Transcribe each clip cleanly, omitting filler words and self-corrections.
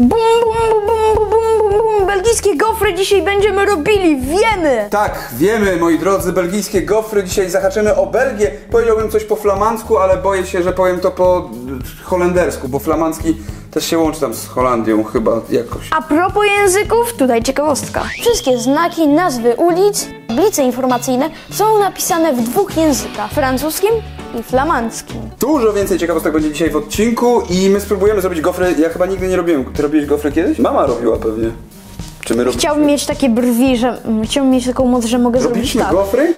Bum, bum, bum, bum, bum, bum. Belgijskie gofry dzisiaj będziemy robili, wiemy! Tak, wiemy, moi drodzy, belgijskie gofry. Dzisiaj zahaczymy o Belgię. Powiedziałbym coś po flamandzku, ale boję się, że powiem to po holendersku, bo flamandzki też się łączy tam z Holandią chyba jakoś. A propos języków, tutaj ciekawostka. Wszystkie znaki, nazwy ulic, tablice informacyjne są napisane w dwóch językach, francuskim i flamandzkim. Dużo więcej ciekawostek będzie dzisiaj w odcinku i my spróbujemy zrobić gofry. Ja chyba nigdy nie robiłem. Ty robiłeś gofry kiedyś? Mama robiła pewnie. Czy my Chciałbym mieć takie brwi, że chciałbym mieć taką moc, że mogę zrobić tak. Gofry?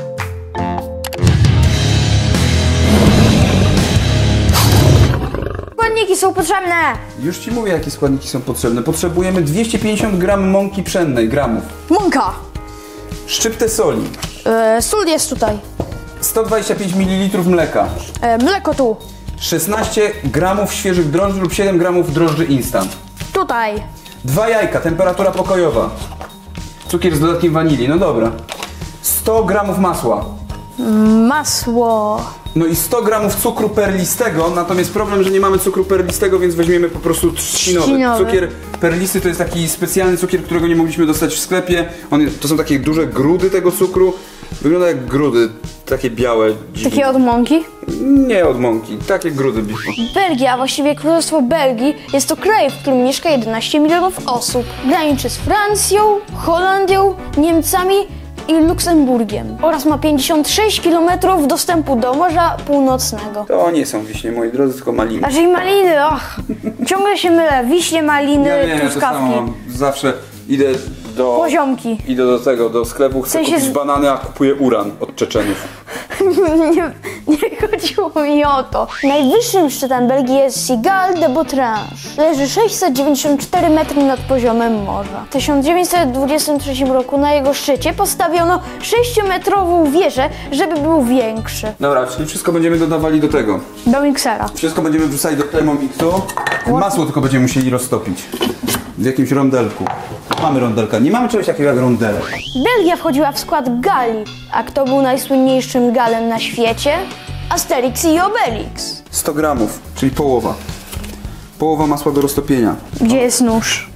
Składniki są potrzebne! Już ci mówię, jakie składniki są potrzebne. Potrzebujemy 250 gram mąki pszennej, gramów. Mąka! Szczyptę soli. Sól jest tutaj. 125 ml mleka. Mleko tu. 16 gramów świeżych drożdży lub 7 gramów drożdży instant. Tutaj. 2 jajka, temperatura pokojowa. Cukier z dodatkiem wanilii, no dobra. 100 gramów masła. Masło. No i 100 gramów cukru perlistego, natomiast problem, że nie mamy cukru perlistego, więc weźmiemy po prostu trzcinowy. Cukier perlisty to jest taki specjalny cukier, którego nie mogliśmy dostać w sklepie. To są takie duże grudy tego cukru. Wygląda jak grudy, takie białe. Dziwne. Takie od mąki? Nie od mąki, takie grudy. Belgia, a właściwie Królestwo Belgii, jest to kraj, w którym mieszka 11 milionów osób. Graniczy z Francją, Holandią, Niemcami i Luksemburgiem oraz ma 56 km dostępu do Morza Północnego. To nie są wiśnie, moi drodzy, tylko maliny. A czyli maliny, och, ciągle się mylę, wiśnie, maliny, Ja to truskawki. samo mam. Zawsze idę do... Poziomki. Idę do sklepu, chcę kupić banany, a kupuję uran od Czeczenów. Nie chodziło mi o to. Najwyższym szczytem Belgii jest Cigale de Botrange. Leży 694 metry nad poziomem morza. W 1923 roku na jego szczycie postawiono 6-metrową wieżę, żeby był większy. Dobra, czyli wszystko będziemy dodawali do tego. Do miksera. Wszystko będziemy wrzucali do Thermomixu. Masło tylko będziemy musieli roztopić. W jakimś rondelku. Mamy rondelka. Nie mamy czegoś takiego jak rondelek. Belgia wchodziła w skład Galii. A kto był najsłynniejszym Galem na świecie? Asterix i Obelix. 100 gramów, czyli połowa. Połowa masła do roztopienia. Gdzie jest nóż?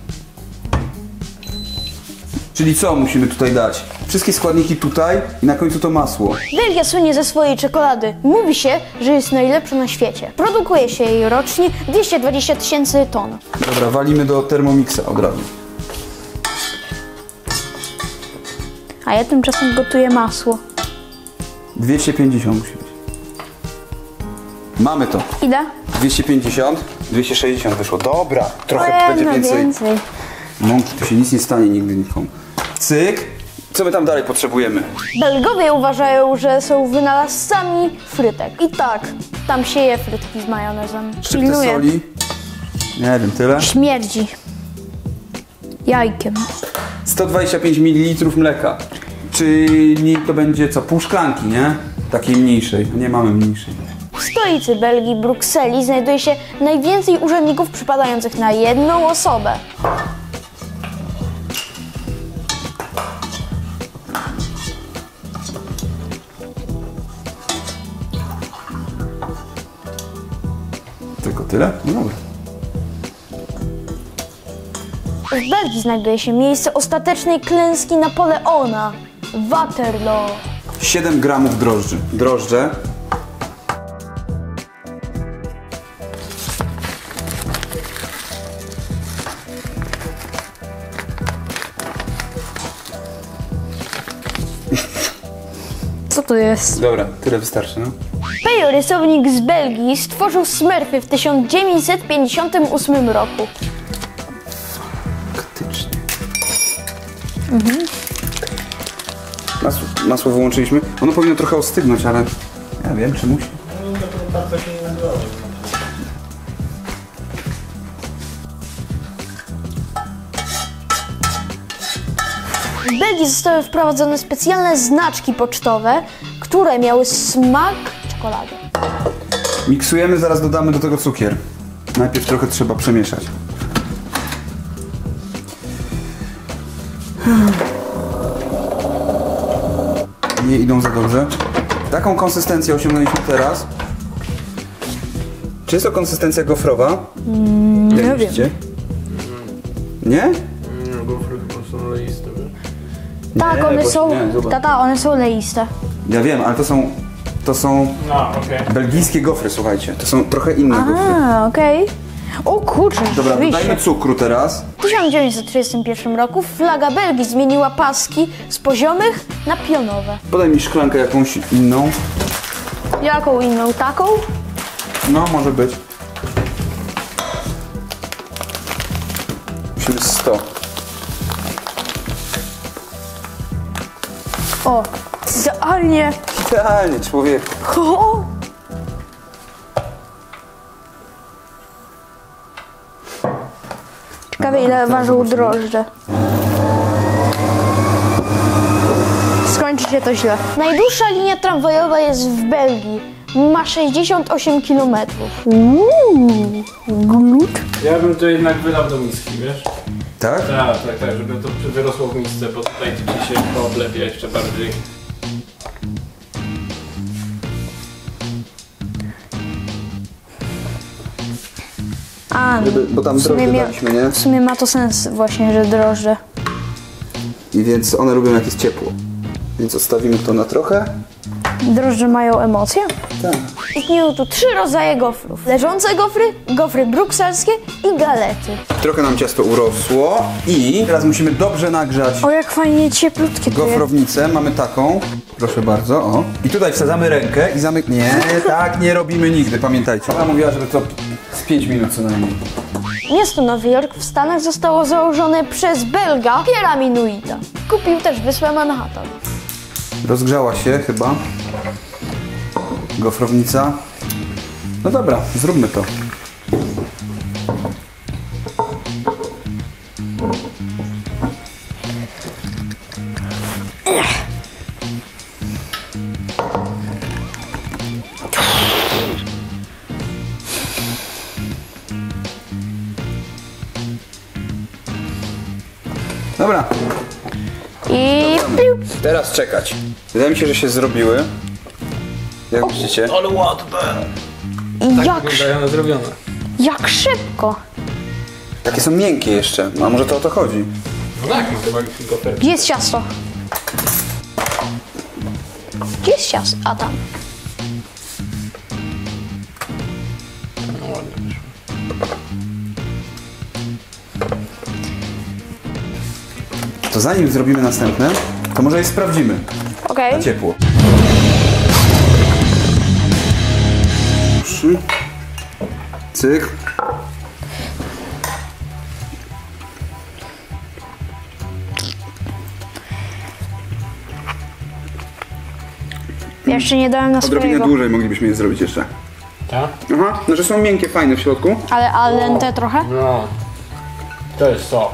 Czyli co musimy tutaj dać? Wszystkie składniki tutaj i na końcu to masło. Belgia słynie ze swojej czekolady. Mówi się, że jest najlepsza na świecie. Produkuje się jej rocznie 220 000 ton. Dobra, walimy do Thermomixa od razu. A ja tymczasem gotuję masło. 250 musi być. Mamy to. Ile? 250, 260 wyszło. Dobra, trochę będzie więcej. Mąki, tu się nic nie stanie nigdy nikomu. Cyk. Co my tam dalej potrzebujemy? Belgowie uważają, że są wynalazcami frytek. I tak, tam się je frytki z majonezem. Szczyptę soli. Nie wiem, tyle. Śmierdzi. Jajkiem. 125 ml mleka. Czyli to będzie co? Pół szklanki, nie? Takiej mniejszej. Nie mamy mniejszej. W stolicy Belgii, Brukseli, znajduje się najwięcej urzędników przypadających na jedną osobę. Tylko tyle? No dobra. W Belgii znajduje się miejsce ostatecznej klęski Napoleona. Waterloo. 7 gramów drożdży. Drożdże. Co to jest? Dobra, tyle wystarczy, no. Pejo, rysownik z Belgii, stworzył Smurfy w 1958 roku. Faktycznie. Masło wyłączyliśmy. Ono powinno trochę ostygnąć, ale ja wiem, czy musi. W Belgii zostały wprowadzone specjalne znaczki pocztowe, które miały smak czekolady. Miksujemy, zaraz dodamy do tego cukier. Najpierw trochę trzeba przemieszać. Nie idą za dobrze. Taką konsystencję osiągnęliśmy teraz. Czy jest to konsystencja gofrowa? Nie wiem. Nie? Gofry chyba są leiste, wiesz? Tak, Nie, one właśnie są. nie, zobacz. Tata, one są leiste. Ja wiem, ale to są No, okej. belgijskie gofry, słuchajcie. To są trochę inne gofry. A, okej. O kurczę, Dobra, rzeczywiście. dodajmy cukru teraz. W 1931 roku flaga Belgii zmieniła paski z poziomych na pionowe. Podaj mi szklankę jakąś inną. Jaką inną? Taką? No, może być. Musimy 100. O, idealnie. Idealnie, człowieku. O, ciekawe ile ważą drożdże. Skończy się to źle. Najdłuższa linia tramwajowa jest w Belgii. Ma 68 km. Glut. Ja bym to jednak wylał do miski, wiesz? Tak? Tak, żeby to wyrosło w misce, bo tutaj ci się pooblepia jeszcze bardziej. A, Bo tam w sumie, drożdże daliśmy, nie? w sumie ma to sens właśnie, że drożdże. I więc one lubią jak jest ciepło. Więc odstawimy to na trochę. Drożdże mają emocje? Tak. Istnieją tu 3 rodzaje gofrów. Leżące gofry, gofry brukselskie i galety. Trochę nam ciasto urosło i teraz musimy dobrze nagrzać O, jak fajnie cieplutkie to jest. gofrownicę. Mamy taką. Proszę bardzo, o. I tutaj wsadzamy rękę i Nie, tak nie robimy nigdy, pamiętajcie. Ona mówiła, żeby to z 5 minut co najmniej. Miasto Nowy Jork w Stanach zostało założone przez Belga Pierre'a Minuita. Kupił też wyspę Manhattan. Rozgrzała się chyba gofrownica. No dobra, zróbmy to. Dobra, I piu. teraz czekać. Wydaje mi się, że się zrobiły. Jak myślicie? Ale ładne! Jak, Wyglądają na zrobione. jak szybko. Takie są miękkie jeszcze. A może to o to chodzi? No tak, no chyba goferki. Gdzie jest ciasto? Gdzie jest ciasto? A tam. No ładnie wyszło. To zanim zrobimy następne, to może je sprawdzimy. Okej. Na ciepło. Trzy. Cyk. Jeszcze nie dałem na Odrobinę swojego. dłużej moglibyśmy je zrobić jeszcze. Tak? Aha, no że są miękkie, fajne w środku. Ale al dente trochę? No. To jest to.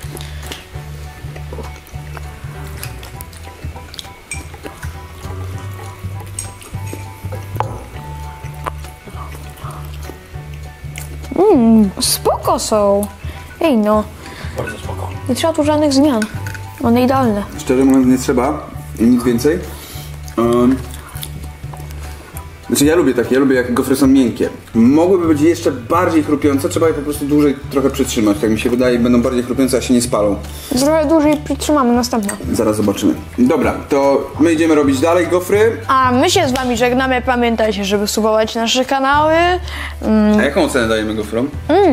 Spoko są. Ej no, Bardzo spoko. nie trzeba tu żadnych zmian. One idealne. Szczerze mówiąc nie trzeba, nic więcej. Znaczy ja lubię takie, ja lubię jak gofry są miękkie. Mogłyby być jeszcze bardziej chrupiące, trzeba je po prostu dłużej trochę przytrzymać. Tak mi się wydaje, będą bardziej chrupiące, a się nie spalą. Trochę dłużej przytrzymamy następne. Zaraz zobaczymy. Dobra, to my idziemy robić dalej gofry. A my się z wami żegnamy. Pamiętajcie, żeby subować nasze kanały. A jaką ocenę dajemy gofrom?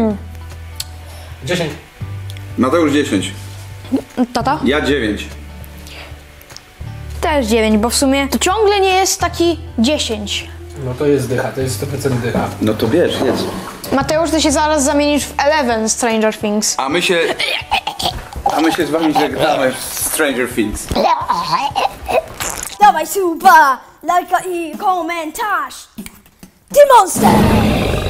10. Mateusz 10. Tata? Ja 9. Też 9, bo w sumie to ciągle nie jest taki 10. No to jest dycha, to jest 100% dycha. No to wiesz, jest. Mateusz, ty się zaraz zamienisz w 11 Stranger Things. A my się z wami żegnamy w Stranger Things. Dawaj suba, lajka i komentarz. Ty monster!